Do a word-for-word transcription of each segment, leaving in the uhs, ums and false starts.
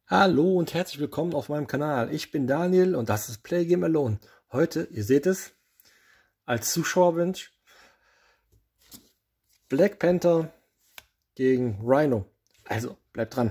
Hallo und herzlich willkommen auf meinem Kanal. Ich bin Daniel und das ist Play Game Alone. Heute, ihr seht es, als Zuschauerwunsch Black Panther gegen Rhino. Also, bleibt dran.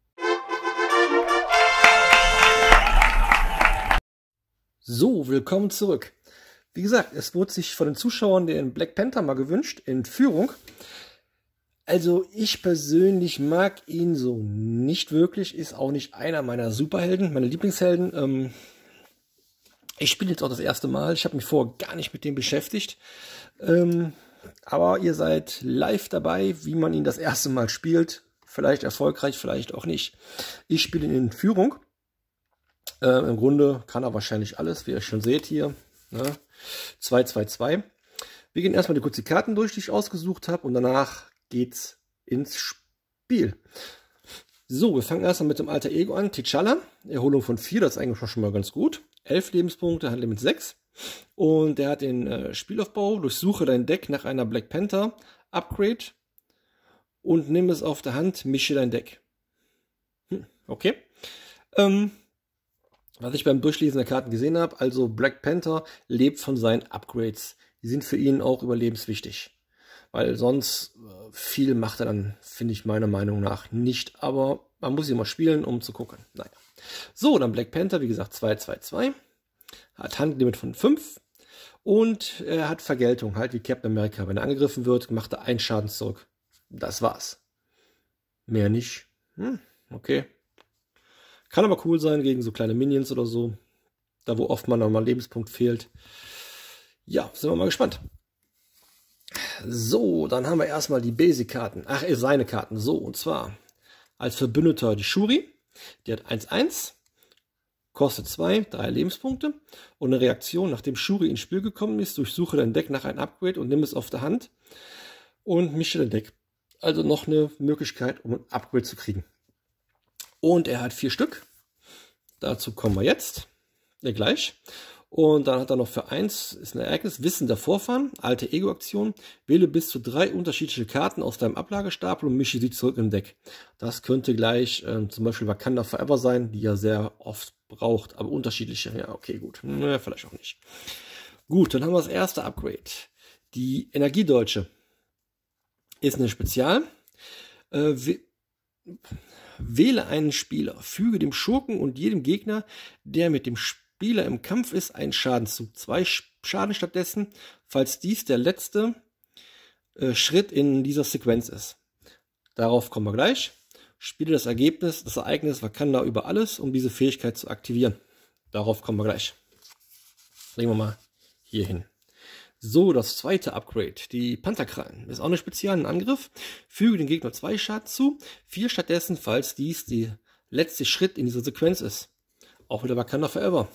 So, willkommen zurück. Wie gesagt, es wurde sich von den Zuschauern den Black Panther mal gewünscht in Führung. Also ich persönlich mag ihn so nicht wirklich, ist auch nicht einer meiner Superhelden, meine Lieblingshelden. Ähm, ich spiele jetzt auch das erste Mal, ich habe mich vorher gar nicht mit dem beschäftigt. Ähm, aber ihr seid live dabei, wie man ihn das erste Mal spielt. Vielleicht erfolgreich, vielleicht auch nicht. Ich spiele ihn in Führung. Äh, Im Grunde kann er wahrscheinlich alles, wie ihr schon seht hier. Ne? zwei zwei zwei. Wir gehen erstmal die kurz die Karten durch, die ich ausgesucht habe, und danach geht's ins Spiel. So, wir fangen erstmal mit dem Alter Ego an. T'Challa, Erholung von vier, das ist eigentlich schon mal ganz gut. elf Lebenspunkte, Handlimit sechs. Und der hat den äh, Spielaufbau: durchsuche dein Deck nach einer Black Panther Upgrade und nimm es auf der Hand, mische dein Deck. Hm, okay. Ähm, was ich beim Durchlesen der Karten gesehen habe, also Black Panther lebt von seinen Upgrades. Die sind für ihn auch überlebenswichtig. Weil sonst äh, viel macht er dann, finde ich meiner Meinung nach, nicht. Aber man muss sie mal spielen, um zu gucken. Naja. So, dann Black Panther, wie gesagt, zwei zwei zwei. Hat Handlimit von fünf. Und er hat Vergeltung, halt wie Captain America. Wenn er angegriffen wird, macht er einen Schaden zurück. Das war's. Mehr nicht. Hm, okay. Kann aber cool sein gegen so kleine Minions oder so. Da, wo oft man noch mal ein Lebenspunkt fehlt. Ja, sind wir mal gespannt. So, dann haben wir erstmal die Basic-Karten. Ach, seine Karten. So, und zwar als Verbündeter die Shuri. Die hat eins eins, kostet zwei, drei Lebenspunkte. Und eine Reaktion, nachdem Shuri ins Spiel gekommen ist: durchsuche dein Deck nach einem Upgrade und nimm es auf der Hand und mische dein Deck. Also noch eine Möglichkeit, um ein Upgrade zu kriegen. Und er hat vier Stück. Dazu kommen wir jetzt. Ja, gleich. Und dann hat er noch für eins, ist ein Ereignis, Wissen der Vorfahren, alte Ego-Aktion. Wähle bis zu drei unterschiedliche Karten aus deinem Ablagestapel und mische sie zurück im Deck. Das könnte gleich äh, zum Beispiel Wakanda Forever sein, die er sehr oft braucht, aber unterschiedliche. Ja, okay, gut. Naja, vielleicht auch nicht. Gut, dann haben wir das erste Upgrade. Die Energiedeutsche ist eine Spezial. Äh, Wähle einen Spieler, füge dem Schurken und jedem Gegner, der mit dem Spieler Spieler im Kampf ist, einen Schaden zu. Zwei Schaden stattdessen, falls dies der letzte äh, Schritt in dieser Sequenz ist. Darauf kommen wir gleich. Spiele das Ergebnis, das Ereignis Wakanda über alles, um diese Fähigkeit zu aktivieren. Darauf kommen wir gleich. Legen wir mal hier hin. So, das zweite Upgrade, die Pantherkrallen. Ist auch eine spezielle Angriff. Füge dem Gegner zwei Schaden zu, vier stattdessen, falls dies der letzte Schritt in dieser Sequenz ist. Auch wieder Wakanda Forever.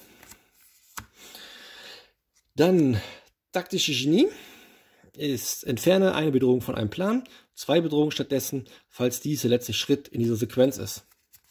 Dann taktische Genie ist: entferne eine Bedrohung von einem Plan, zwei Bedrohungen stattdessen, falls dies der letzte Schritt in dieser Sequenz ist.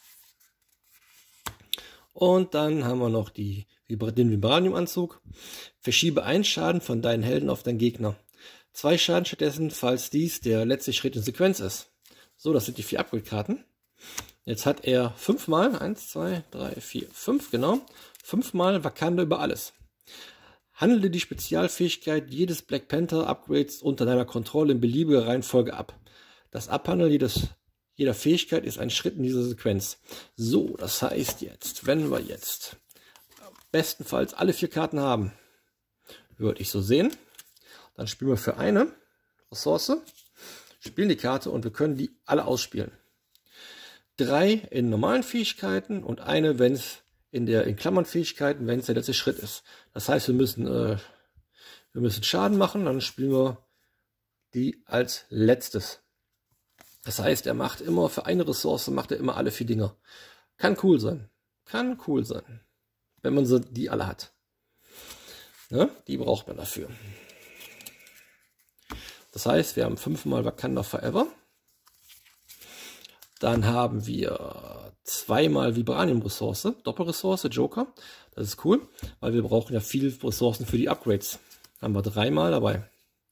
Und dann haben wir noch die, den Vibranium-Anzug. Verschiebe einen Schaden von deinen Helden auf deinen Gegner. Zwei Schaden stattdessen, falls dies der letzte Schritt in Sequenz ist. So, das sind die vier Upgrade-Karten. Jetzt hat er fünfmal, eins, zwei, drei, vier, fünf, genau, fünfmal Wakanda über alles. Handle die Spezialfähigkeit jedes Black Panther Upgrades unter deiner Kontrolle in beliebiger Reihenfolge ab. Das Abhandeln jedes, jeder Fähigkeit ist ein Schritt in dieser Sequenz. So, das heißt jetzt, wenn wir jetzt bestenfalls alle vier Karten haben, würde ich so sehen, dann spielen wir für eine Ressource, spielen die Karte und wir können die alle ausspielen. Drei in normalen Fähigkeiten und eine, wenn es in der in Klammern Fähigkeiten, wenn es der letzte Schritt ist. Das heißt, wir müssen, äh, wir müssen Schaden machen, dann spielen wir die als letztes. Das heißt, er macht immer für eine Ressource, macht er immer alle vier Dinger. Kann cool sein. Kann cool sein. Wenn man so die alle hat. Ne? Die braucht man dafür. Das heißt, wir haben fünfmal Wakanda Forever. Dann haben wir zweimal Vibranium-Ressource, Doppelressource, Joker. Das ist cool, weil wir brauchen ja viele Ressourcen für die Upgrades. Haben wir dreimal dabei.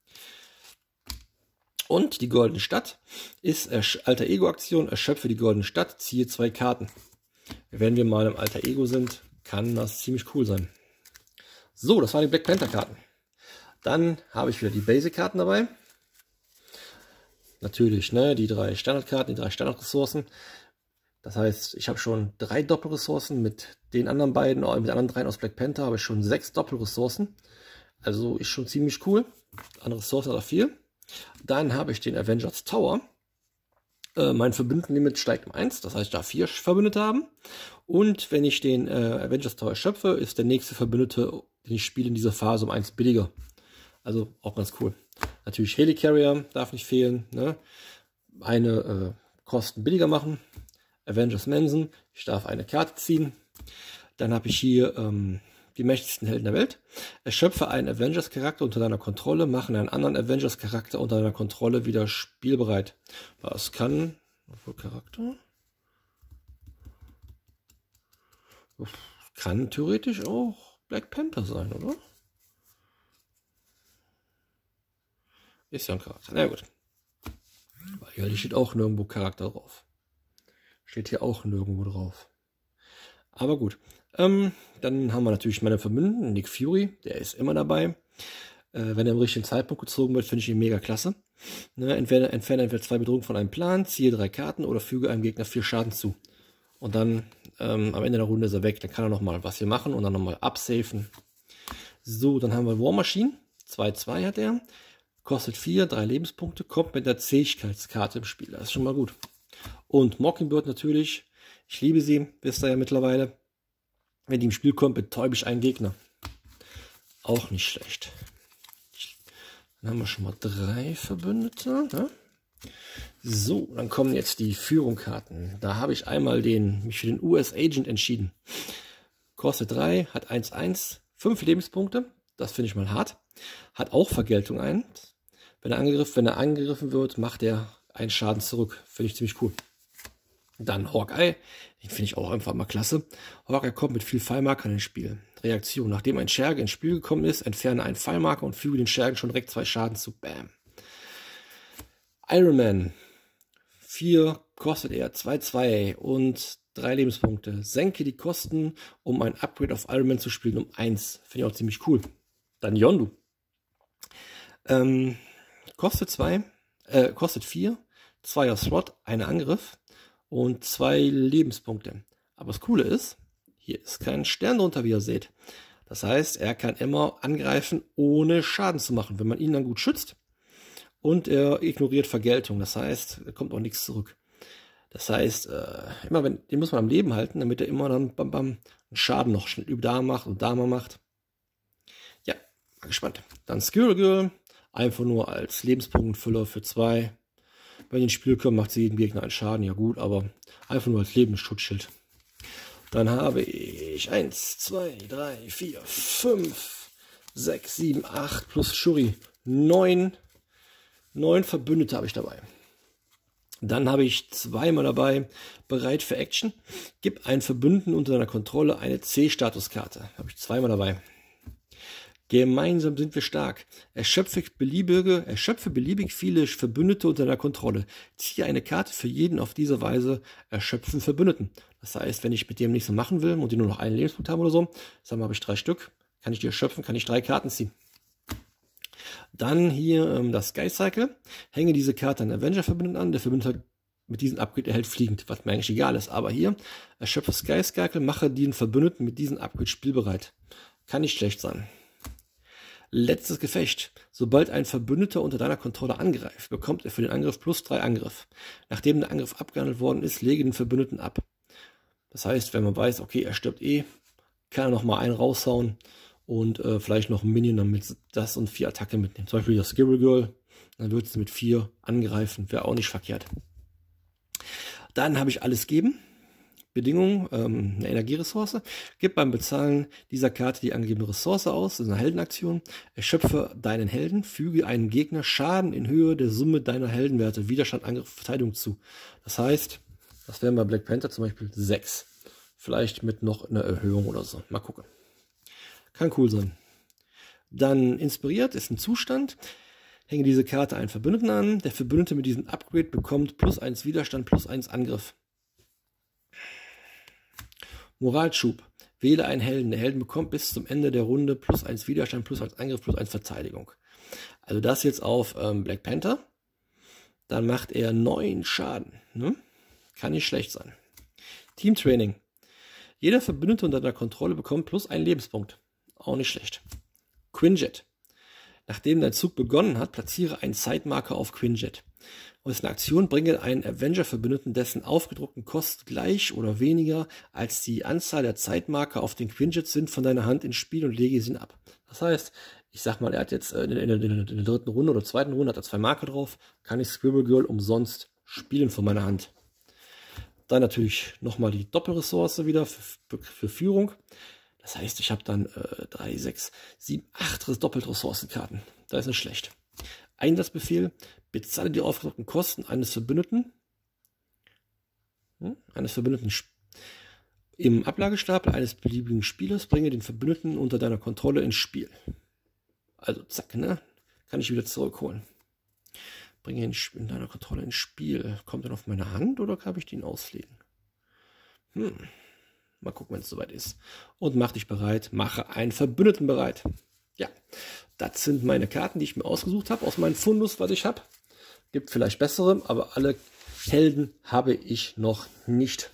Und die Goldene Stadt ist Alter Ego Aktion, erschöpfe die Goldene Stadt, ziehe zwei Karten. wenn wir mal im Alter Ego sind, kann das ziemlich cool sein. So, das waren die Black Panther Karten. Dann habe ich wieder die Basic-Karten dabei. Natürlich, ne, die drei Standardkarten, die drei Standardressourcen. Das heißt, ich habe schon drei Doppelressourcen. Mit den anderen beiden, mit den anderen dreien aus Black Panther habe ich schon sechs Doppelressourcen. Also ist schon ziemlich cool. Andere Ressourcen hat er vier. Dann habe ich den Avengers Tower. Äh, mein Verbündentenlimit steigt um eins. Das heißt, ich darf vier Verbündete haben. Und wenn ich den äh, Avengers Tower schöpfe, ist der nächste Verbündete, den ich spiele in dieser Phase, um eins billiger. Also auch ganz cool. Natürlich Helicarrier darf nicht fehlen. Ne? Eine äh, Kosten billiger machen. Avengers Manson. Ich darf eine Karte ziehen. Dann habe ich hier ähm, die mächtigsten Helden der Welt. Erschöpfe einen Avengers-Charakter unter deiner Kontrolle. Machen einen anderen Avengers-Charakter unter deiner Kontrolle wieder spielbereit. Was kann... Obwohl Charakter... Kann theoretisch auch Black Panther sein, oder? Ist ja ein Charakter. Na gut. Weil hier steht auch nirgendwo Charakter drauf. Steht hier auch nirgendwo drauf. Aber gut. Ähm, dann haben wir natürlich meine Verbündeten. Nick Fury, der ist immer dabei. Äh, wenn er im richtigen Zeitpunkt gezogen wird, finde ich ihn mega klasse. Ne, entweder entferne entweder zwei Bedrohungen von einem Plan, ziehe drei Karten oder füge einem Gegner vier Schaden zu. Und dann ähm, am Ende der Runde ist er weg. Dann kann er nochmal was hier machen und dann nochmal absafen. So, dann haben wir War Machine. zwei zwei hat er. Kostet vier, drei Lebenspunkte, kommt mit der Zähigkeitskarte im Spiel. Das ist schon mal gut. Und Mockingbird natürlich. Ich liebe sie, wisst ihr ja mittlerweile. Wenn die im Spiel kommt, betäube ich einen Gegner. Auch nicht schlecht. Dann haben wir schon mal drei Verbündete. Ne? So, dann kommen jetzt die Führungskarten. Da habe ich einmal den, mich für den U S-Agent entschieden. Kostet drei, hat eins eins, fünf Lebenspunkte. Das finde ich mal hart. Hat auch Vergeltung ein. Wenn er, angegriffen, wenn er angegriffen wird, macht er einen Schaden zurück. Finde ich ziemlich cool. Dann Hawkeye. Den finde ich auch einfach mal klasse. Hawkeye kommt mit viel Pfeilmarker ins Spiel. Reaktion. Nachdem ein Scherge ins Spiel gekommen ist, entferne einen Pfeilmarker und füge den Schergen schon direkt zwei Schaden zu. Bam. Iron Man. vier kostet er zwei zwei und drei Lebenspunkte. Senke die Kosten, um ein Upgrade auf Iron Man zu spielen, um eins. Finde ich auch ziemlich cool. Dann Yondu. Ähm, kostet zwei, äh, kostet vier, zweier Slot, ein Angriff und zwei Lebenspunkte. Aber das Coole ist, hier ist kein Stern drunter, wie ihr seht. Das heißt, er kann immer angreifen, ohne Schaden zu machen, wenn man ihn dann gut schützt. Und er ignoriert Vergeltung. Das heißt, er kommt auch nichts zurück. Das heißt, äh, immer wenn, den muss man am Leben halten, damit er immer dann bam, bam, einen Schaden noch schnell da macht und da mal macht. Ja, mal gespannt. Dann Squirrel Girl, einfach nur als Lebenspunktfüller für zwei. Wenn die ins Spiel kommen, macht sie jedem Gegner einen Schaden, ja gut, aber einfach nur als Lebensschutzschild. Dann habe ich eins, zwei, drei, vier, fünf, sechs, sieben, acht plus Shuri, neun. Neun Verbündete habe ich dabei. Dann habe ich zweimal dabei, bereit für Action. Gib einen Verbündeten unter deiner Kontrolle eine C-Statuskarte. Habe ich zweimal dabei. Gemeinsam sind wir stark. Erschöpfe beliebige, erschöpfe beliebig viele Verbündete unter deiner Kontrolle. Ziehe eine Karte für jeden auf diese Weise erschöpfen Verbündeten. Das heißt, wenn ich mit dem nichts mehr machen will und die nur noch einen Lebenspunkt haben oder so, sagen wir, habe ich drei Stück, kann ich die erschöpfen, kann ich drei Karten ziehen. Dann hier ähm, das Sky Cycle. Hänge diese Karte an Avenger-Verbündeten an. Der Verbündete mit diesem Upgrade erhält fliegend, was mir eigentlich egal ist. Aber hier, erschöpfe Sky Cycle, mache den Verbündeten mit diesem Upgrade spielbereit. Kann nicht schlecht sein. Letztes Gefecht. Sobald ein Verbündeter unter deiner Kontrolle angreift, bekommt er für den Angriff plus drei Angriff. Nachdem der Angriff abgehandelt worden ist, lege den Verbündeten ab. Das heißt, wenn man weiß, okay, er stirbt eh, kann er nochmal einen raushauen. Und äh, vielleicht noch ein Minion, damit das und vier Attacke mitnehmen. Zum Beispiel das Squirrel Girl. Dann wird es mit vier angreifen. Wäre auch nicht verkehrt. Dann habe ich alles geben. Bedingung, ähm, eine Energieressource. Gib beim Bezahlen dieser Karte die angegebene Ressource aus. Das ist eine Heldenaktion. Erschöpfe deinen Helden. Füge einem Gegner Schaden in Höhe der Summe deiner Heldenwerte. Widerstand, Angriff, Verteidigung zu. Das heißt, das wären bei Black Panther zum Beispiel sechs. Vielleicht mit noch einer Erhöhung oder so. Mal gucken. Kann cool sein. Dann inspiriert ist ein Zustand. Hänge diese Karte einen Verbündeten an. Der Verbündete mit diesem Upgrade bekommt plus eins Widerstand, plus eins Angriff. Moralschub. Wähle einen Helden. Der Helden bekommt bis zum Ende der Runde plus eins Widerstand, plus eins Angriff, plus eins Verteidigung. Also das jetzt auf ähm, Black Panther. Dann macht er neun Schaden. Ne? Kann nicht schlecht sein. Teamtraining. Jeder Verbündete unter deiner Kontrolle bekommt plus einen Lebenspunkt. Auch nicht schlecht. Quinjet. Nachdem dein Zug begonnen hat, platziere einen Zeitmarker auf Quinjet. Aus einer Aktion bringe einen Avenger-Verbündeten, dessen aufgedruckten Kosten gleich oder weniger als die Anzahl der Zeitmarker auf den Quinjet sind, von deiner Hand ins Spiel und lege sie ab. Das heißt, ich sag mal, er hat jetzt in der, in der, in der dritten Runde oder zweiten Runde hat er zwei Marker drauf, kann ich Scribble Girl umsonst spielen von meiner Hand. Dann natürlich nochmal die Doppelressource wieder für, für Führung. Das heißt, ich habe dann äh, drei, sechs, sieben, acht Doppelressourcenkarten. Das ist nicht schlecht. Einsatzbefehl: Bezahle die aufgedruckten Kosten eines Verbündeten. Hm, eines Verbündeten im Ablagestapel eines beliebigen Spielers. Bringe den Verbündeten unter deiner Kontrolle ins Spiel. Also zack, ne? Kann ich wieder zurückholen. Bringe ihn in deiner Kontrolle ins Spiel. Kommt er auf meine Hand oder kann ich den auslegen? Hm. Mal gucken, wenn es soweit ist. Und mach dich bereit. Mache einen Verbündeten bereit. Ja, das sind meine Karten, die ich mir ausgesucht habe, aus meinem Fundus, was ich habe. Gibt vielleicht bessere, aber alle Helden habe ich noch nicht.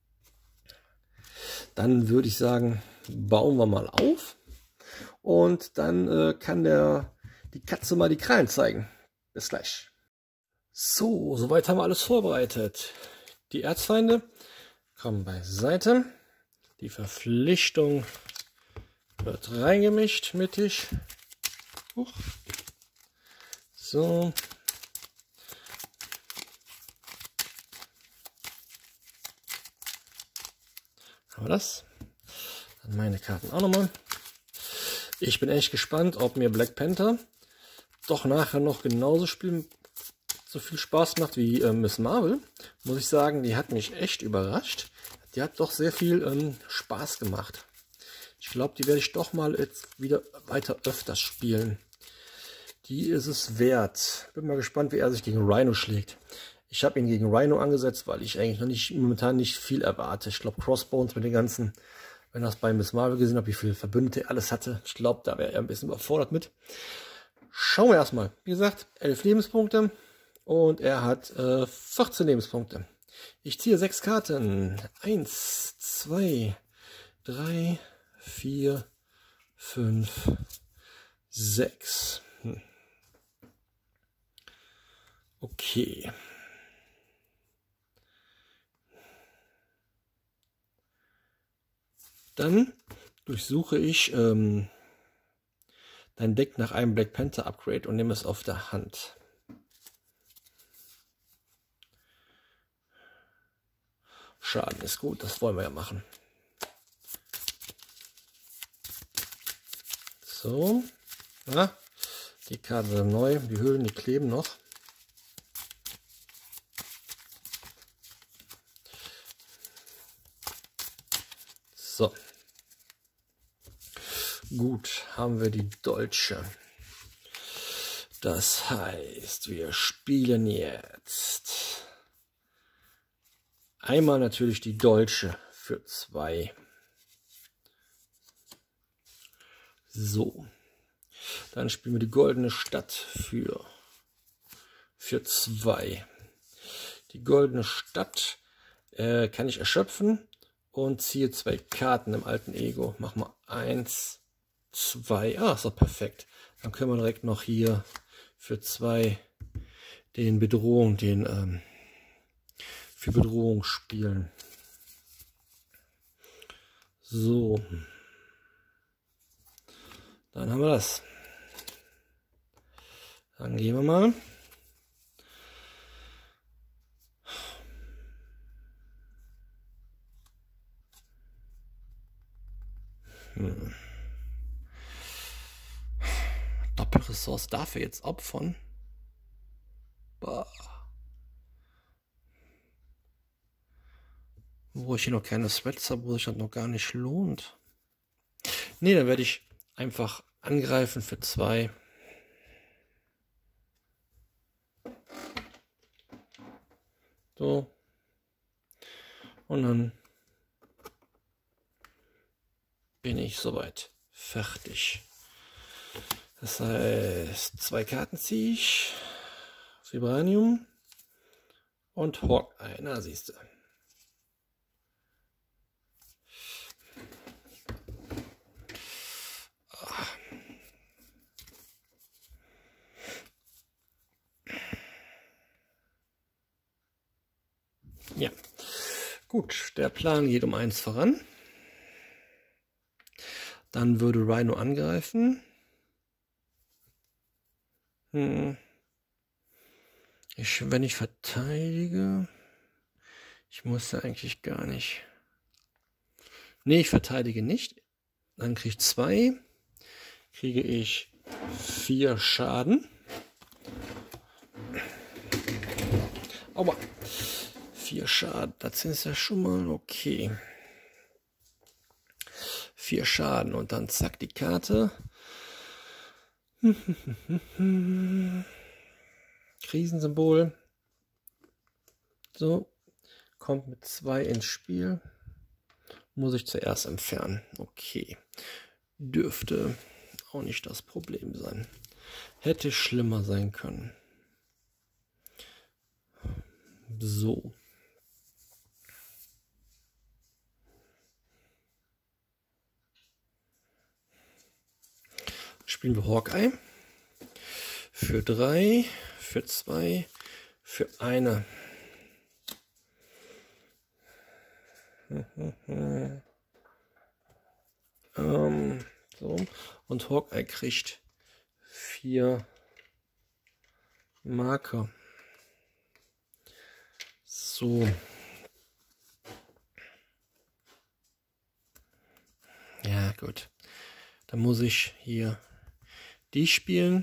Dann würde ich sagen, bauen wir mal auf. Und dann äh, kann der, die Katze mal die Krallen zeigen. Bis gleich. So, soweit haben wir alles vorbereitet. Die Erzfeinde kommen beiseite. Die Verpflichtung wird reingemischt mittig. Huch. So. Haben wir das. Dann meine Karten auch nochmal. Ich bin echt gespannt, ob mir Black Panther doch nachher noch genauso spielen, so viel Spaß macht wie äh, Miss Marvel. Muss ich sagen, die hat mich echt überrascht. Die hat doch sehr viel ähm, Spaß gemacht. Ich glaube, die werde ich doch mal jetzt wieder weiter öfters spielen. Die ist es wert. Bin mal gespannt, wie er sich gegen Rhino schlägt. Ich habe ihn gegen Rhino angesetzt, weil ich eigentlich noch nicht momentan nicht viel erwarte. Ich glaube, Crossbones mit den ganzen, wenn das bei Miss Marvel gesehen habe, wie viele Verbündete er alles hatte. Ich glaube, da wäre er ein bisschen überfordert mit. Schauen wir erstmal. Wie gesagt, elf Lebenspunkte und er hat äh, vierzehn Lebenspunkte. Ich ziehe sechs Karten. eins, zwei, drei, vier, fünf, sechs. Hm. Okay. Dann durchsuche ich ähm, dein Deck nach einem Black Panther Upgrade und nehme es auf der Hand. Schaden ist gut, das wollen wir ja machen. So, ja, die Karte sind neu, die Hüllen, die kleben noch. So, gut, haben wir die Dolche. Das heißt, wir spielen jetzt einmal natürlich die Dolche für zwei. So, dann spielen wir die goldene Stadt für, für zwei. Die goldene Stadt äh, kann ich erschöpfen und ziehe zwei Karten im alten Ego. Machen wir eins, zwei. Ah, ist doch perfekt. Dann können wir direkt noch hier für zwei den Bedrohung, den ähm, für Bedrohung spielen. So. Dann haben wir das. Dann gehen wir mal. Hm. Doppelressource dafür jetzt opfern. Bah. Wo ich hier noch keine Threads habe, wo sich das noch gar nicht lohnt. Ne, dann werde ich einfach angreifen für zwei. So. Und dann bin ich soweit fertig. Das heißt, zwei Karten ziehe ich. Vibranium und Hawkeye. Na, siehst du. Ja, gut, der Plan geht um eins voran. Dann würde Rhino angreifen. Hm. Ich, wenn ich verteidige, ich muss ja eigentlich gar nicht. Nee, ich verteidige nicht. Dann kriege ich zwei. Kriege ich vier Schaden. Aua. Vier Schaden, das ist ja schon mal okay. Vier Schaden und dann zack die Karte. Krisensymbol. So, kommt mit zwei ins Spiel. Muss ich zuerst entfernen. Okay. Dürfte auch nicht das Problem sein. Hätte schlimmer sein können. So. Spielen wir Hawkeye. Für drei, für zwei, für eine. ähm, so. Und Hawkeye kriegt vier Marker. So. Ja, gut. Dann muss ich hier die spielen.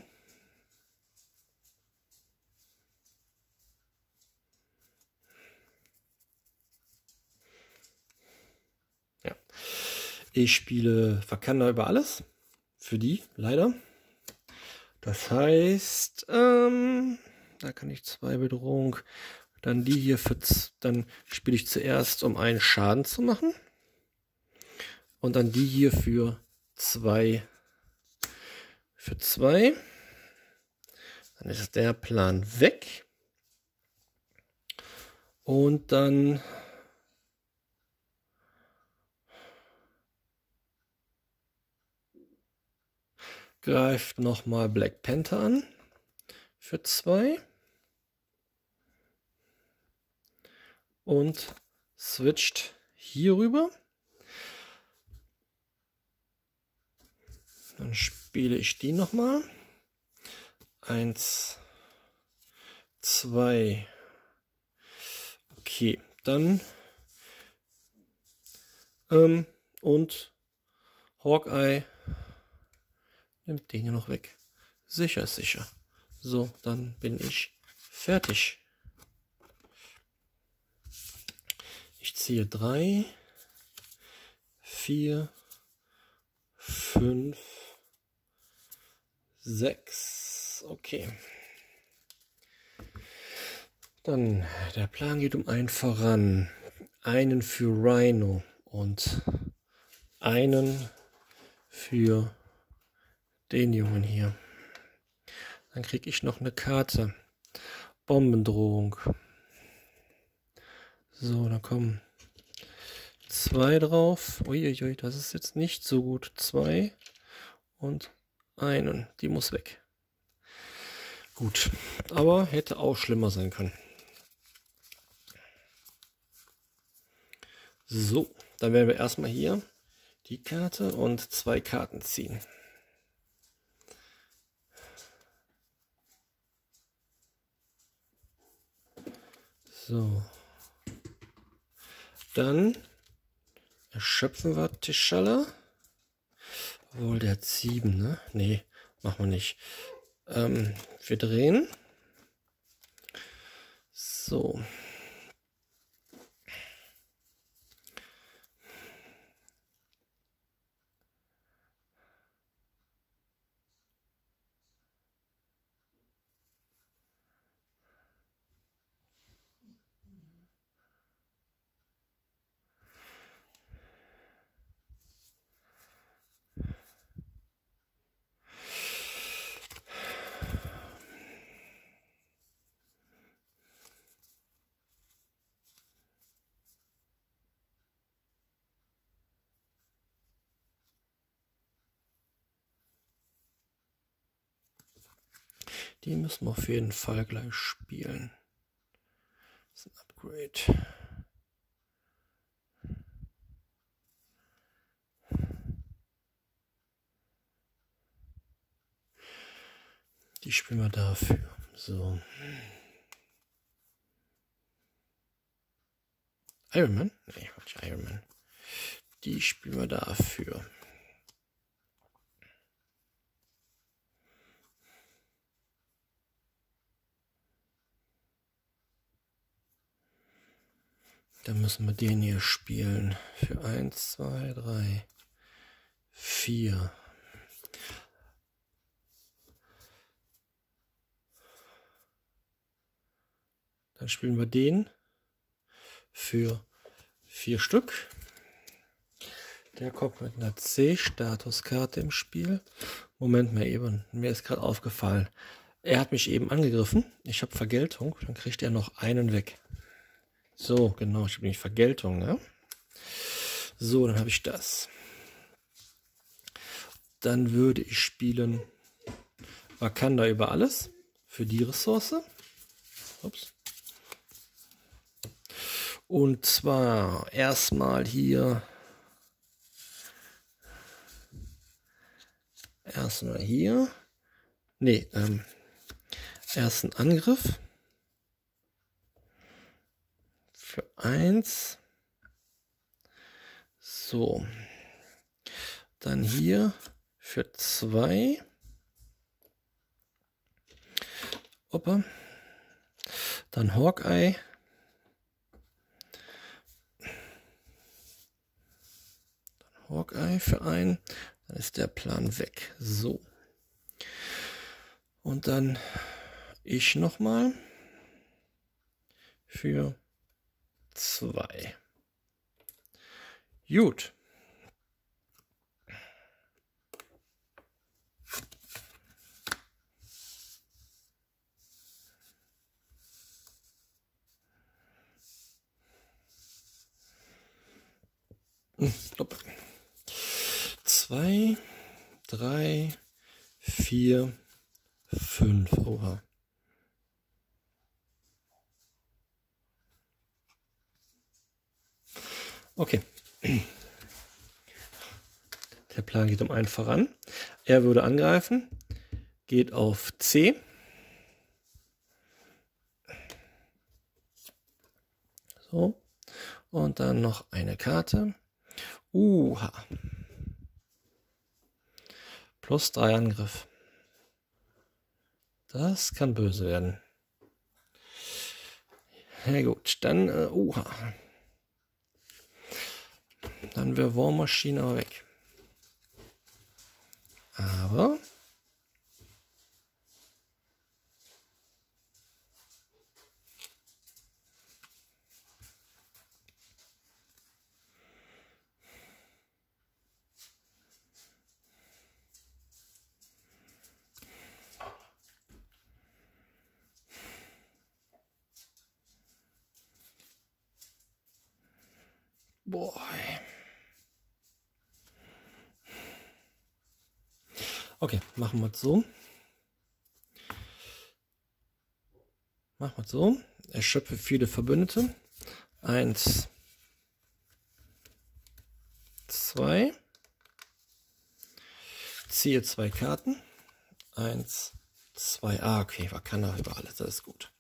Ja. Ich spiele Wakanda über alles. Für die, leider. Das heißt, ähm, da kann ich zwei Bedrohung. Dann die hier für, dann spiele ich zuerst, um einen Schaden zu machen. Und dann die hier für zwei. Für zwei. Dann ist der Plan weg. Und dann greift nochmal Black Panther an. Für zwei. Und switcht hier rüber. Dann spiele ich die nochmal. Eins, zwei. Okay, dann ähm, und Hawkeye nimmt den hier noch weg. Sicher ist sicher. So, dann bin ich fertig. Ich ziehe drei, vier, fünf, sechs. Okay. Dann, der Plan geht um einen voran. Einen für Rhino und einen für den Jungen hier. Dann kriege ich noch eine Karte. Bombendrohung. So, da kommen zwei drauf. Uiuiui, das ist jetzt nicht so gut. Zwei und einen. Die muss weg. Gut, aber hätte auch schlimmer sein können. So, dann werden wir erstmal hier die Karte und zwei Karten ziehen. So. Dann erschöpfen wir T'Challa. Obwohl, der hat sieben, ne? Nee, machen wir nicht. Ähm, wir drehen. So. Die müssen wir auf jeden Fall gleich spielen. Das ist ein Upgrade. Die spielen wir dafür. So. Iron Man? Nee, Quatsch, Iron Man. Die spielen wir dafür. Dann müssen wir den hier spielen. Für eins, zwei, drei, vier. Dann spielen wir den für vier Stück. Der kommt mit einer C-Statuskarte im Spiel. Moment mal eben, mir ist gerade aufgefallen. Er hat mich eben angegriffen. Ich habe Vergeltung. Dann kriegt er noch einen weg. So, genau, ich habe nämlich Vergeltung, ne? So, dann habe ich das. Dann würde ich spielen Wakanda über alles für die Ressource. Ups. Und zwar erstmal hier erstmal hier. Nee, ähm, ersten Angriff für eins. So. Dann hier für zwei. Opa. Dann Hawkeye. Dann Hawkeye für einen. Dann ist der Plan weg. So. Und dann ich nochmal für zwei. Gut. Stopp. Zwei, drei, vier, fünf. Oha. Okay. Der Plan geht um einen voran. Er würde angreifen. Geht auf C. So. Und dann noch eine Karte. Uha. Plus drei Angriff. Das kann böse werden. Na gut, dann äh, uha. Dann wäre War Machine aber weg. Aber boah. Okay, machen wir es so. Machen wir es so. Erschöpfe viele Verbündete. Eins, zwei. Ziehe zwei Karten. Eins, zwei. Ah, okay, Wakanda über alles, das ist gut.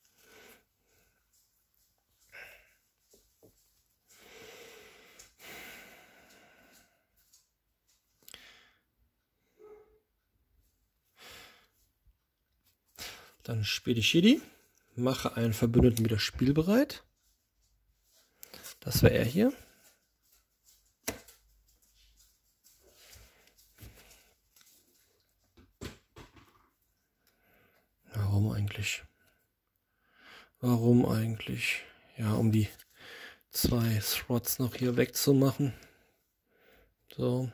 Dann spiele ich Shidi, mache einen Verbündeten wieder spielbereit. Das wäre er hier. Warum eigentlich? Warum eigentlich? Ja, um die zwei Slots noch hier wegzumachen. So.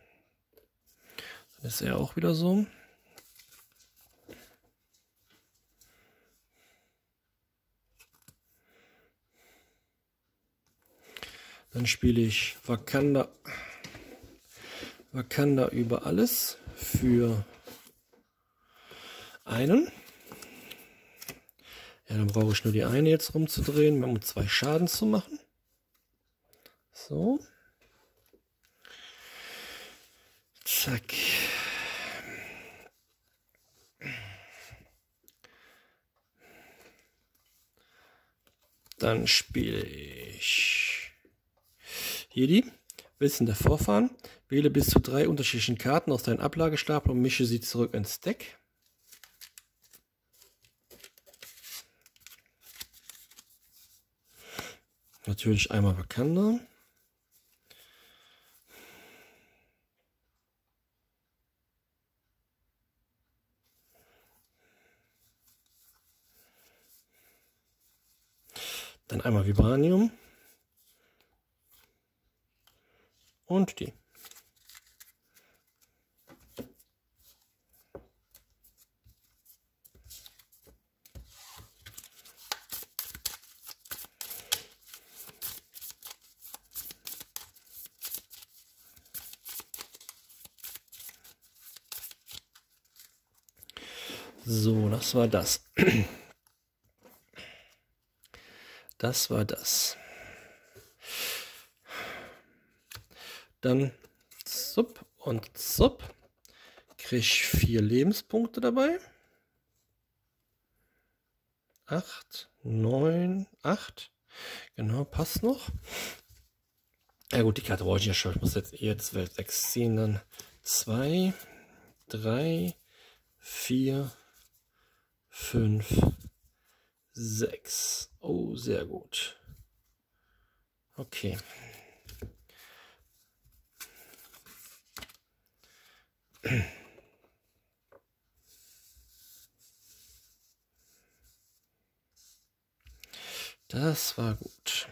Dann ist er auch wieder so. Dann spiele ich Wakanda, Wakanda über alles für einen. Ja, dann brauche ich nur die eine jetzt rumzudrehen, um zwei Schaden zu machen. So. Zack. Dann spiele ich hier die Wissen der Vorfahren. Wähle bis zu drei unterschiedlichen Karten aus deinem Ablagestapel und mische sie zurück ins Deck. Natürlich einmal Wakanda. Dann einmal Vibranium. Und die. So, das war das. Das war das. Dann zup und zup. Kriege ich vier Lebenspunkte dabei. Acht, neun, acht. Genau, passt noch. Ja gut, die Karte brauche ich ja schon. Ich muss jetzt eher zwölf, sechs ziehen. Dann zwei, drei, vier, fünf, sechs. Oh, sehr gut. Okay. Das war gut.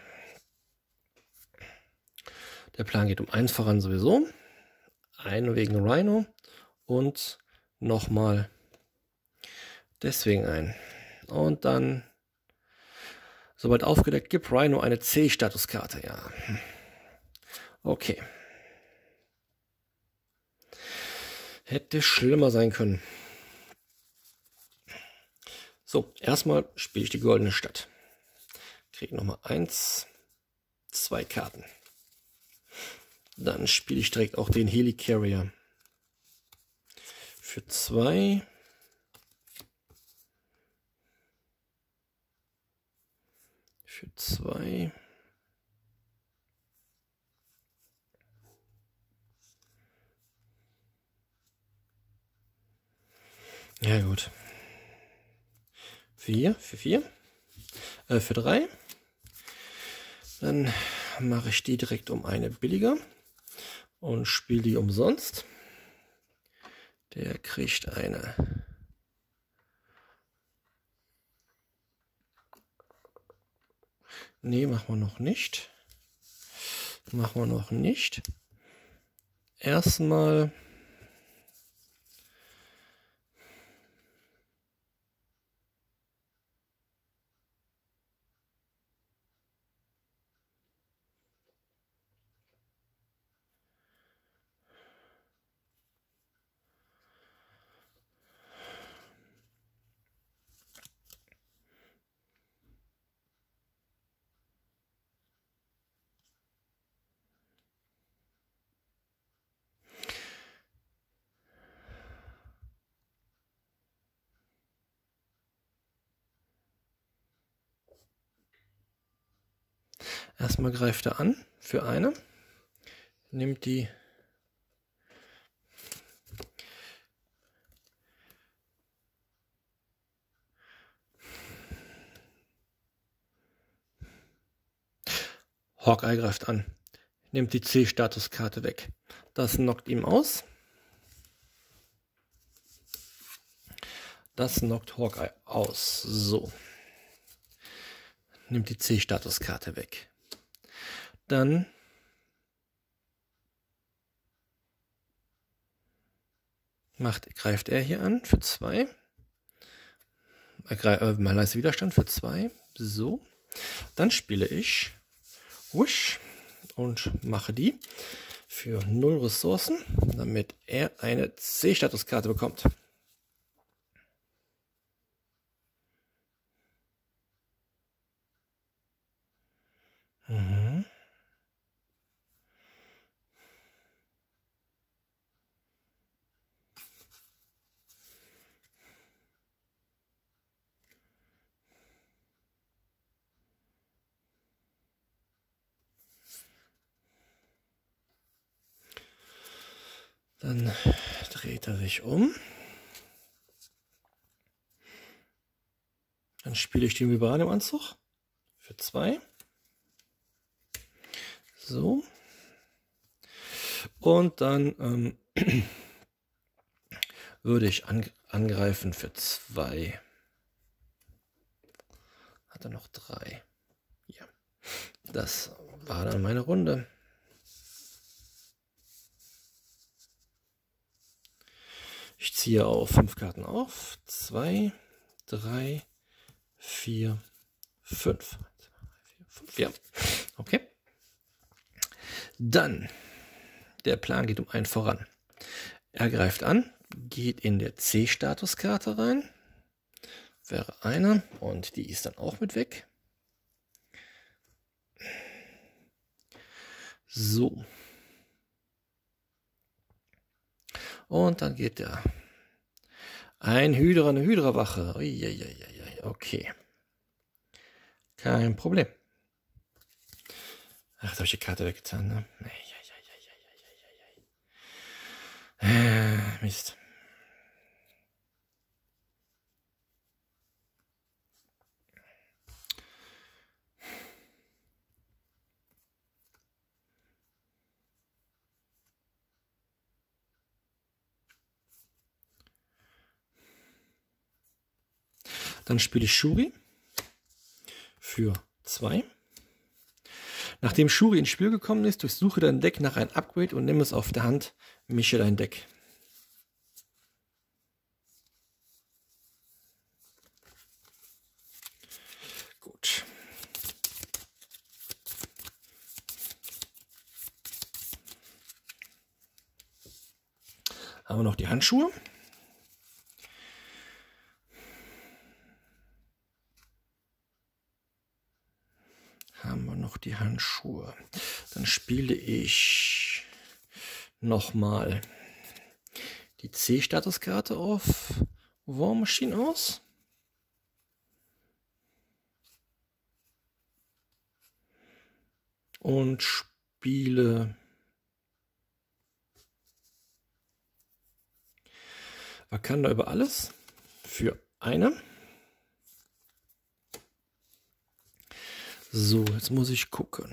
Der Plan geht um eins voran sowieso. Einen wegen Rhino und nochmal deswegen ein. Und dann, sobald aufgedeckt, gibt Rhino eine C-Statuskarte. Ja. Okay. Hätte schlimmer sein können. So, erstmal spiele ich die goldene Stadt. Kriege nochmal eins, zwei Karten. Dann spiele ich direkt auch den Helicarrier. Für zwei. Für zwei. Ja gut. Vier, für vier. Äh, für drei. Dann mache ich die direkt um eine billiger und spiele die umsonst. Der kriegt eine. Nee, machen wir noch nicht. Machen wir noch nicht. Erstmal Erstmal greift er an für eine, nimmt die Hawkeye greift an, nimmt die C-Statuskarte weg. Das knockt ihm aus. Das knockt Hawkeye aus. So. Nimmt die C-Statuskarte weg. Dann macht, greift er hier an für zwei. Er greift, äh, mal leise Widerstand für zwei. So. Dann spiele ich Wish und mache die für null Ressourcen, damit er eine C-Statuskarte bekommt. Dann dreht er sich um. Dann spiele ich den Vibran im Anzug für zwei. So. Und dann ähm, würde ich an, angreifen für zwei. Hat er noch drei. Ja. Das war dann meine Runde. Ich ziehe auf fünf Karten auf. Zwei, drei, vier, fünf. fünf. Ja. Okay. Dann, der Plan geht um einen voran. Er greift an, geht in der C-Statuskarte rein. Wäre eine und die ist dann auch mit weg. So. Und dann geht der ein Hydra, eine Hydra-Wache. Okay. Kein Problem. Ach, da habe ich die Karte weggetan, ne? Äh, Mist. Dann spiele ich Shuri für zwei. Nachdem Shuri ins Spiel gekommen ist, durchsuche dein Deck nach einem Upgrade und nimm es auf der Hand, mische dein Deck. Gut. Haben wir noch die Handschuhe. Haben wir noch die Handschuhe. Dann spiele ich nochmal die C-Statuskarte auf War Machine aus. Und spiele Wakanda über alles für eine. So, jetzt muss ich gucken.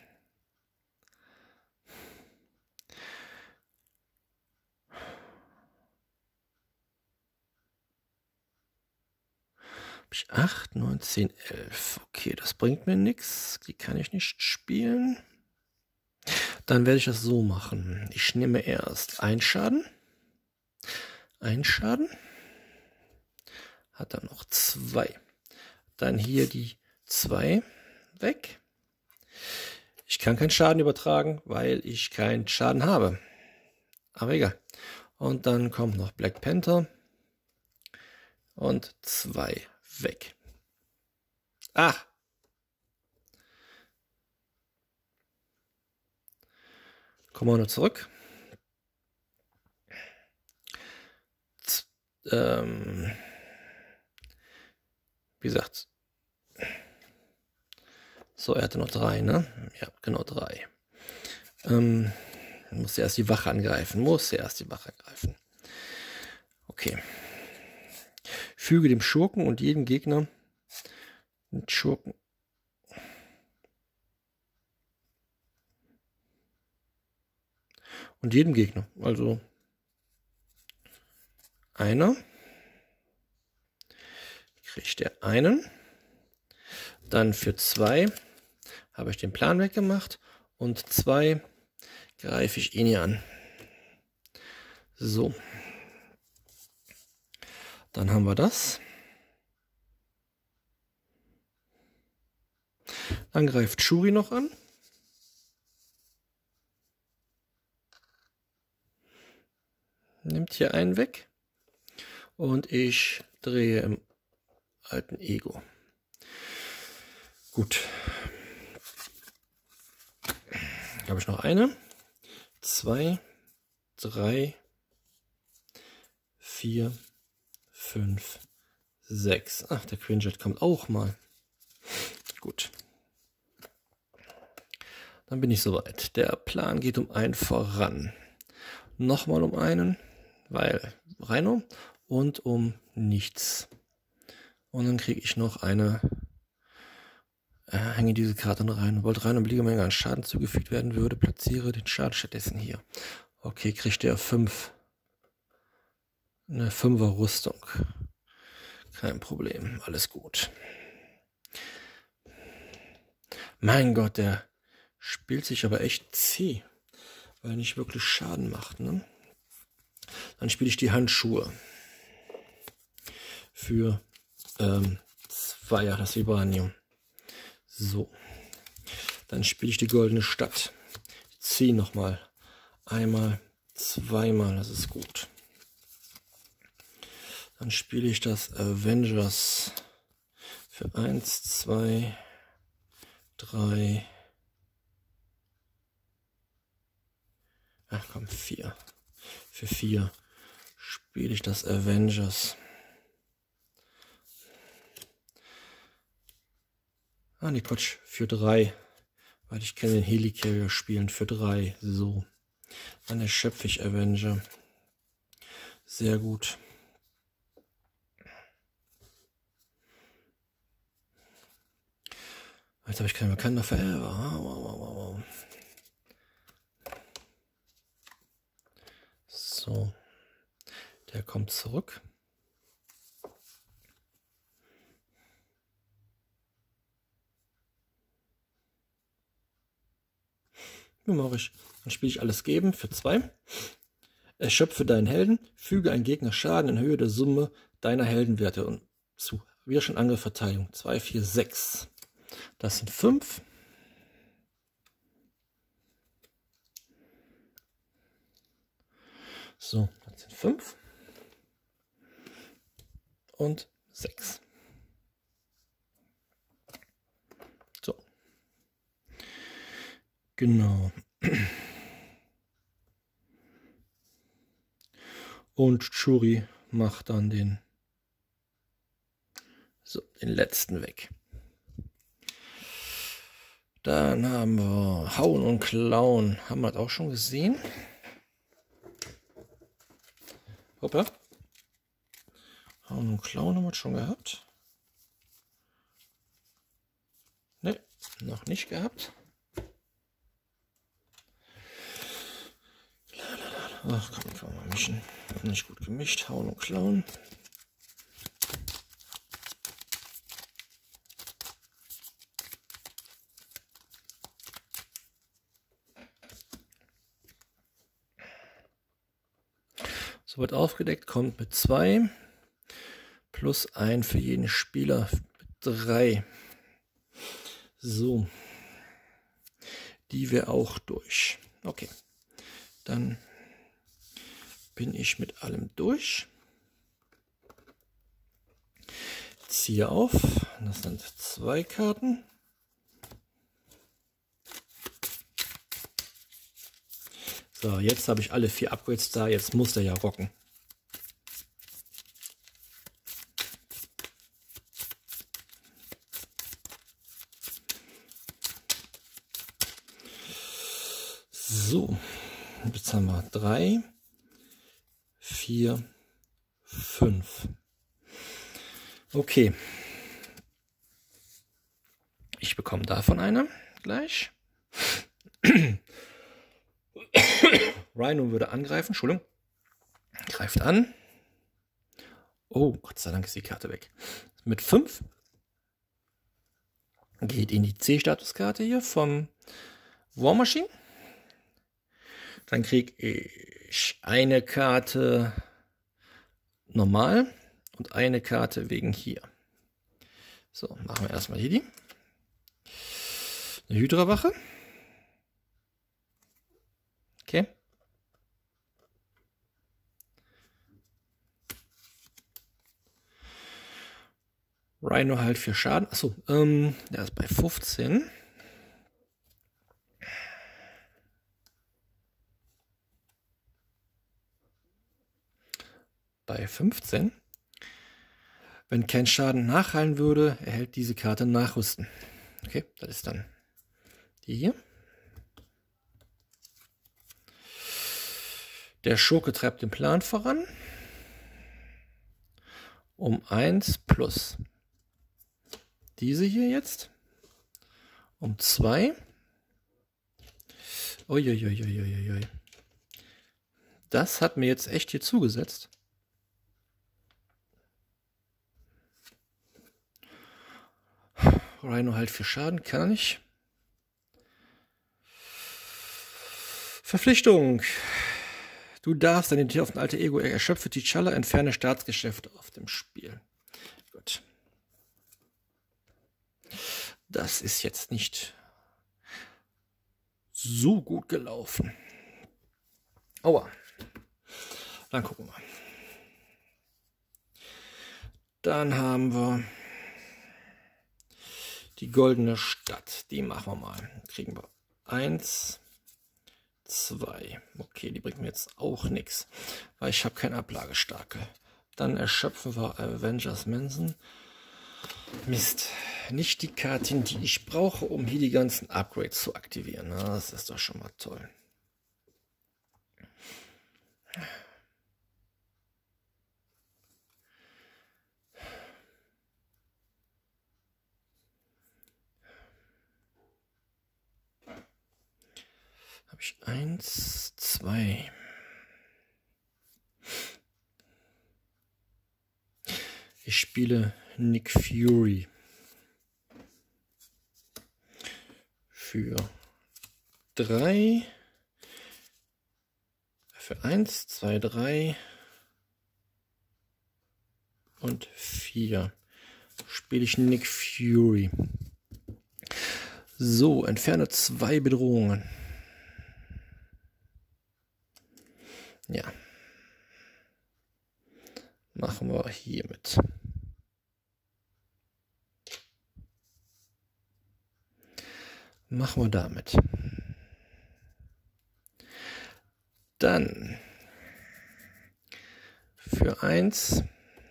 Habe ich acht, neun, zehn, elf. Okay, das bringt mir nichts. Die kann ich nicht spielen. Dann werde ich das so machen. Ich nehme erst einen Schaden. Ein Schaden. Hat er noch zwei. Dann hier die zwei weg. Ich kann keinen Schaden übertragen, weil ich keinen Schaden habe. Aber egal. Und dann kommt noch Black Panther. Und zwei weg. Ach. Kommen wir noch zurück. Z ähm, wie gesagt. So, er hatte noch drei, ne? Ja, genau drei. Ähm, muss erst die Wache angreifen. Muss erst die Wache angreifen. Okay. Füge dem Schurken und jedem Gegner mit Schurken. Und jedem Gegner. Also einer. Kriegt der einen. Dann für zwei habe ich den Plan weggemacht. Und zwei greife ich ihn hier an. So. Dann haben wir das. Dann greift Shuri noch an. Nimmt hier einen weg. Und ich drehe im alten Ego. Gut. Hier habe ich noch eine. Zwei, drei, vier, fünf, sechs. Ach, der Quinjet kommt auch mal. Gut. Dann bin ich soweit. Der Plan geht um einen voran. Nochmal um einen, weil Rhino und um nichts. Und dann kriege ich noch eine, äh, hänge diese Karte rein. Wollte Rhino Menge an Schaden zugefügt werden würde, platziere den Schaden stattdessen hier. Okay, kriegt der fünf. Eine fünfer Rüstung. Kein Problem, alles gut. Mein Gott, der spielt sich aber echt zäh, weil er nicht wirklich Schaden macht, ne? Dann spiele ich die Handschuhe für ähm, zwei, ja, das Vibranium. So, dann spiele ich die goldene Stadt. Ich ziehe nochmal. Einmal, zweimal, das ist gut. Dann spiele ich das Avengers für eins, zwei, drei. Ach komm, vier. Für vier spiele ich das Avengers. Ah, nee, Quatsch, für drei. Weil ich kann den Helicarrier spielen für drei. So. Dann erschöpfe ich Avenger. Sehr gut. Jetzt habe ich keinen Wakanda Forever. Wow, wow, wow, wow. So. Der kommt zurück. Wie mache ich? Dann spiele ich alles geben für zwei. Erschöpfe deinen Helden. Füge einen Gegner Schaden in Höhe der Summe deiner Heldenwerte zu. Wir schon Angriffverteilung. zwei, vier, sechs. Das sind fünf. So, das sind fünf. Und sechs. So. Genau. Und Shuri macht dann den, so, den letzten weg. Dann haben wir Hauen und Klauen. Haben wir das auch schon gesehen? Hoppla. Hauen und Klauen haben wir schon gehabt. Ne, noch nicht gehabt. Ach komm, kann man mal mischen. Nicht gut gemischt. Hauen und Klauen. So wird aufgedeckt, kommt mit zwei plus ein für jeden Spieler mit drei. So, die wir auch durch. Okay, dann bin ich mit allem durch. Ziehe auf, das sind zwei Karten. So, jetzt habe ich alle vier Upgrades da, jetzt muss der ja rocken. So, jetzt haben wir drei, vier, fünf. Okay. Ich bekomme davon eine gleich. Rhino würde angreifen, Entschuldigung. Greift an. Oh, Gott sei Dank ist die Karte weg. Mit fünf geht in die C-Statuskarte hier vom War Machine. Dann kriege ich eine Karte normal und eine Karte wegen hier. So, machen wir erstmal hier die. Eine Hydra-Wache. Okay. Rhino halt für Schaden. Achso, ähm, der ist bei fünfzehn. Bei fünfzehn. Wenn kein Schaden nachheilen würde, erhält diese Karte Nachrüsten. Okay, das ist dann die hier. Der Schurke treibt den Plan voran. Um eins plus diese hier jetzt. Um zwei. Uiuiuiuiui. Das hat mir jetzt echt hier zugesetzt. Rhino halt für Schaden, kann er nicht. Verpflichtung. Du darfst deine Identität auf ein alter Ego erschöpfe T'Challa, entferne Staatsgeschäfte auf dem Spiel. Gut. Das ist jetzt nicht so gut gelaufen. Aua. Dann gucken wir. Dann haben wir die goldene Stadt. Die machen wir mal. Kriegen wir eins, zwei. Okay, die bringt mir jetzt auch nichts, weil ich habe kein Ablagestarke. Dann erschöpfen wir Avengers Mansion. Mist. Nicht die Karten, die ich brauche, um hier die ganzen Upgrades zu aktivieren. Na, das ist doch schon mal toll. Habe ich eins, zwei. Ich spiele Nick Fury für drei, für eins, zwei, drei und vier spiele ich Nick Fury. So, entferne zwei Bedrohungen. Ja. Machen wir hiermit. Machen wir damit. Dann für eins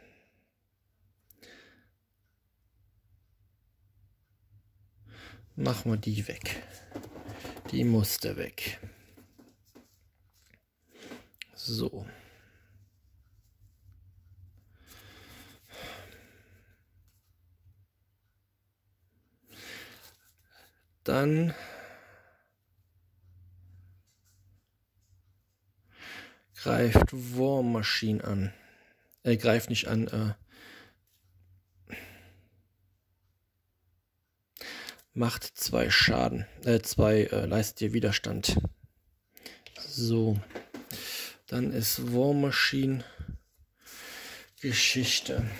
machen wir die weg. Die musste weg. So. Dann greift War Machine an. Er äh, greift nicht an. Äh, macht zwei Schaden. Äh, zwei äh, leistet ihr Widerstand. So. Dann ist War Machine Geschichte.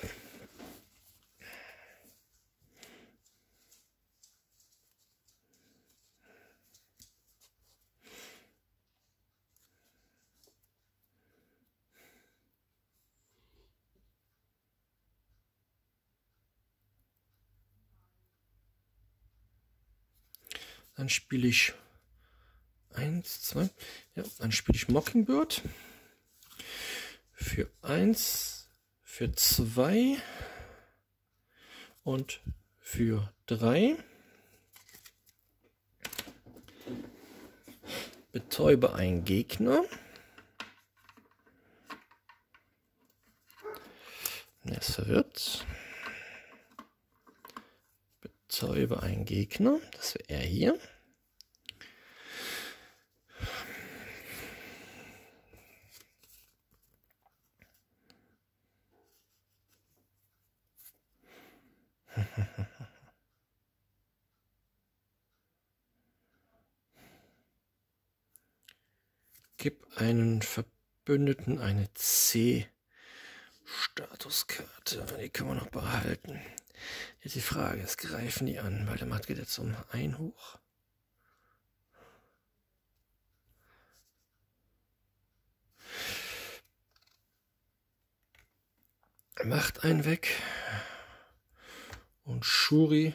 Dann spiele ich eins, zwei, ja, dann spiele ich Mockingbird für eins, für zwei und für drei. Betäube einen Gegner. Er ist verwirrt. Betäube einen Gegner. Das wäre er hier. Gib einen Verbündeten eine C-Statuskarte. Die können wir noch behalten. Jetzt die Frage ist, greifen die an? Weil der Matt geht jetzt um ein hoch. Macht einen weg. Und Shuri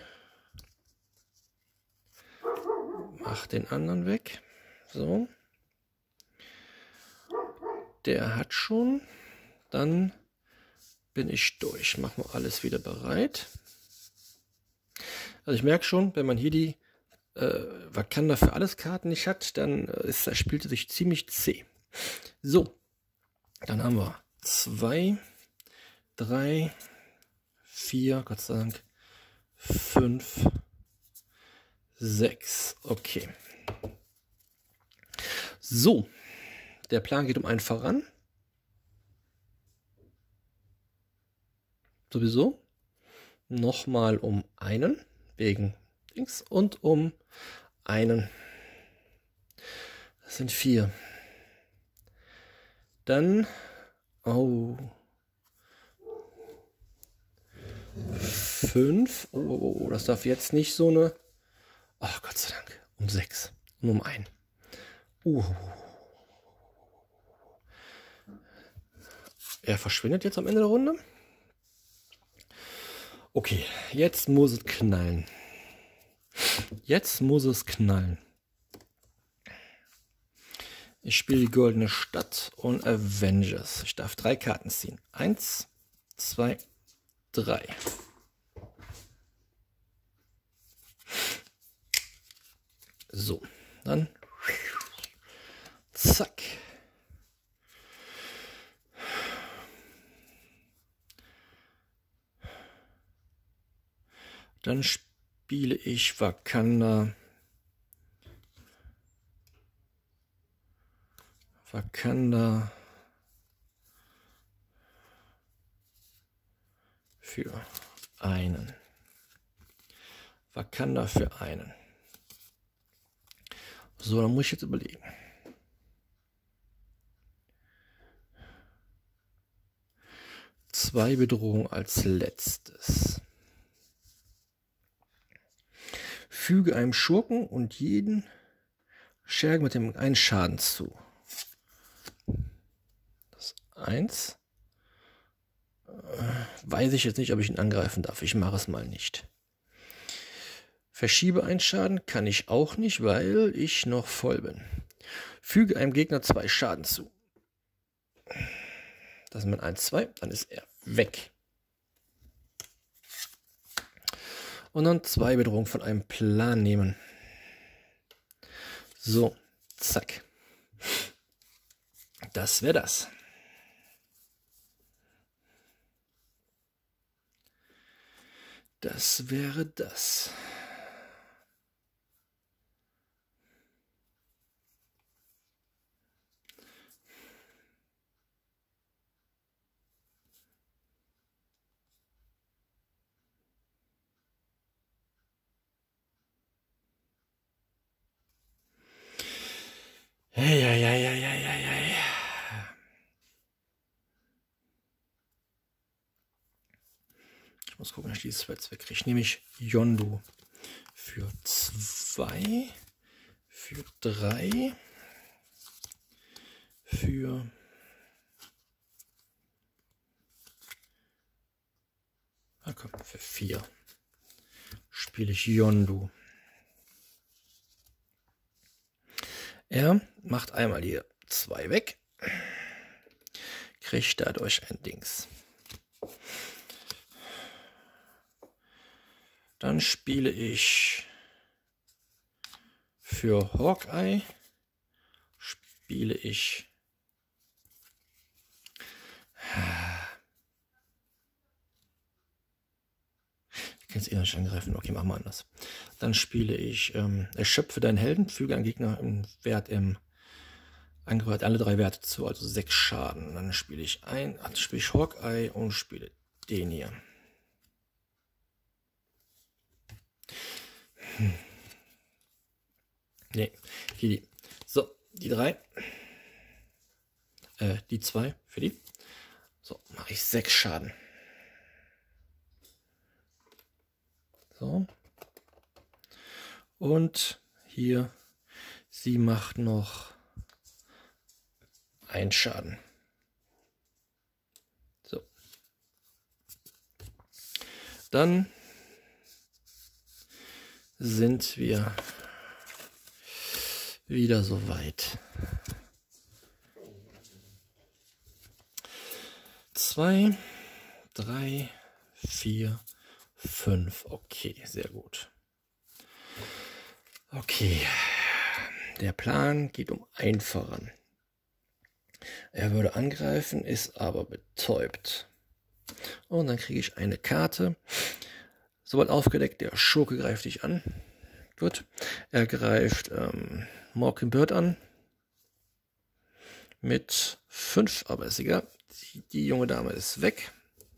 macht den anderen weg. So. Der hat schon. Dann bin ich durch. Machen wir alles wieder bereit. Also ich merke schon, wenn man hier die äh, Wakanda für alles Karten nicht hat, dann äh, ist das Spiel sich ziemlich zäh. So, dann haben wir zwei, drei, vier, Gott sei Dank, fünf, sechs. Okay. So, der Plan geht um einen voran. Sowieso. Nochmal um einen, wegen links, und um einen. Das sind vier. Dann, oh, fünf. Oh, oh, oh, das darf jetzt nicht so eine. Ach, Gott sei Dank. Um sechs. Und um ein. Uh. Er verschwindet jetzt am Ende der Runde. Okay, jetzt muss es knallen. Jetzt muss es knallen. Ich spiele die Goldene Stadt und Avengers. Ich darf drei Karten ziehen. Eins, zwei, drei. So, dann zack. Dann spiele ich Wakanda. Wakanda für einen. Wakanda für einen. So, dann muss ich jetzt überlegen. Zwei Bedrohungen als letztes. Füge einem Schurken und jeden Schergen mit dem einen Schaden zu. Das eins. Äh, weiß ich jetzt nicht, ob ich ihn angreifen darf. Ich mache es mal nicht. Verschiebe einen Schaden kann ich auch nicht, weil ich noch voll bin. Füge einem Gegner zwei Schaden zu. Das sind eins, zwei, dann ist er weg. Und dann zwei Bedrohungen von einem Plan nehmen. So, zack. Das wäre das. Das wäre das. Ja, ja, ja, ja, ja, ja, ja. Ich muss gucken, dass ich diese Sweats wegkriege. Ich nehme ich Yondu für zwei, für drei, für ah, komm, für vier spiele ich Yondu. Er macht einmal hier zwei weg, kriegt dadurch ein Dings. Dann spiele ich für Hawkeye, spiele ich ich kann es eh nicht angreifen. Okay, machen wir anders. Dann spiele ich ähm, erschöpfe deinen Helden, füge einen Gegner im Wert im Angriff alle drei Werte zu, also sechs Schaden. Dann spiele ich ein, also spiele ich Hawkeye und spiele den hier. Hm. Ne, hier die. So, die drei. Äh, die zwei für die. So, mache ich sechs Schaden. So. Und hier, sie macht noch einen Schaden. So. Dann sind wir wieder so weit. Zwei, drei, vier, fünf. Okay, sehr gut. Okay, der Plan geht um ein voran. Er würde angreifen, ist aber betäubt. Und dann kriege ich eine Karte. Sobald aufgedeckt, der Schurke greift dich an. Gut. Er greift ähm, Mockingbird an. Mit fünf, aber ist egal. Die, die junge Dame ist weg.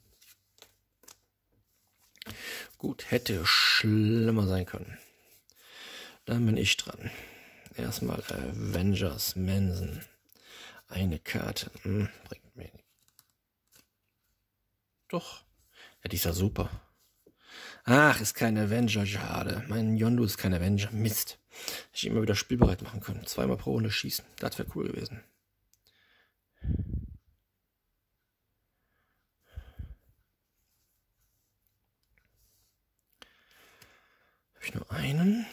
Gut, hätte schlimmer sein können. Dann bin ich dran. Erstmal Avengers Manson. Eine Karte. Hm, bringt mir nicht. Doch. Ja, die ist ja super. Ach, ist kein Avenger, schade. Mein Yondu ist kein Avenger. Mist. Hätte ich immer wieder spielbereit machen können. Zweimal pro Runde schießen. Das wäre cool gewesen. Habe ich nur einen?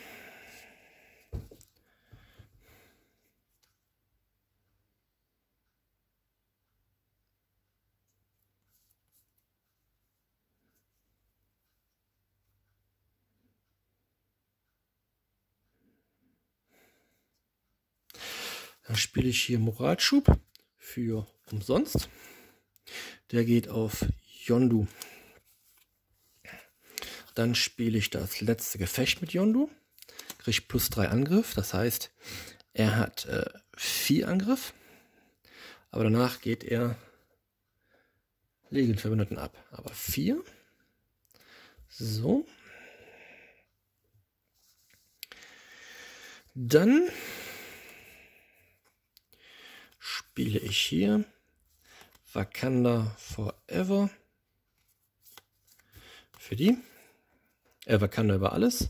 Dann spiele ich hier Moralschub für umsonst. Der geht auf Yondu. Dann spiele ich das letzte Gefecht mit Yondu. Kriege plus drei Angriff. Das heißt, er hat äh, vier Angriff. Aber danach geht er Legienverbündeten ab. Aber vier. So. Dann spiele ich hier Wakanda Forever für die. Äh, Wakanda über alles.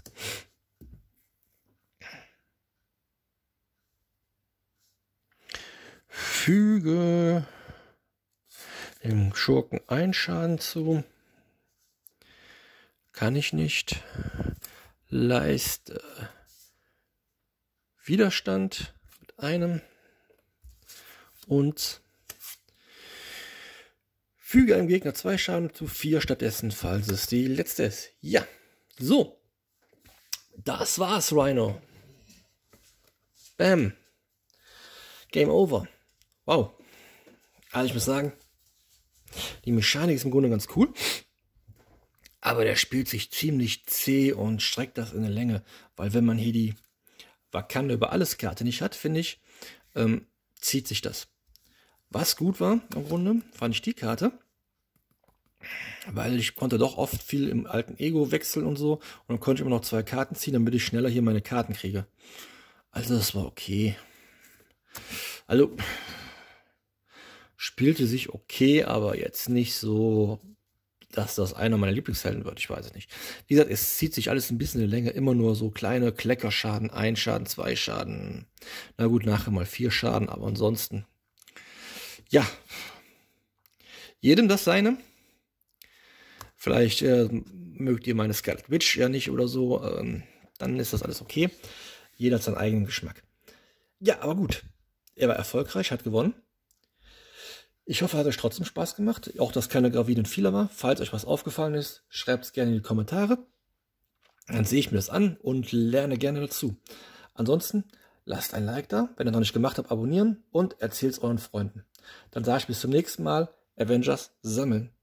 Füge dem Schurken einen Schaden zu. Kann ich nicht. Leiste Widerstand mit einem. Und füge einem Gegner zwei Schaden zu, vier stattdessen, falls es die letzte ist. Ja, so. Das war's, Rhino. Bam. Game over. Wow. Also ich muss sagen, die Mechanik ist im Grunde ganz cool. Aber der spielt sich ziemlich zäh und streckt das in eine Länge. Weil wenn man hier die Wakanda über alles Karte nicht hat, finde ich, ähm, zieht sich das. Was gut war im Grunde, fand ich die Karte, weil ich konnte doch oft viel im alten Ego wechseln und so und dann konnte ich immer noch zwei Karten ziehen, damit ich schneller hier meine Karten kriege. Also das war okay. Also spielte sich okay, aber jetzt nicht so, dass das einer meiner Lieblingshelden wird. Ich weiß es nicht. Wie gesagt, es zieht sich alles ein bisschen in die Länge, immer nur so kleine Kleckerschaden, ein Schaden, zwei Schaden. Na gut, nachher mal vier Schaden, aber ansonsten ja, jedem das seine. Vielleicht äh, mögt ihr meine Scarlet Witch ja nicht oder so, ähm, dann ist das alles okay. Jeder hat seinen eigenen Geschmack. Ja, aber gut, er war erfolgreich, hat gewonnen. Ich hoffe, hat euch trotzdem Spaß gemacht, auch dass keine graviden Fehler war. Falls euch was aufgefallen ist, schreibt es gerne in die Kommentare. Dann sehe ich mir das an und lerne gerne dazu. Ansonsten lasst ein Like da, wenn ihr noch nicht gemacht habt, abonnieren und erzählt es euren Freunden. Dann sage ich bis zum nächsten Mal, Avengers sammeln.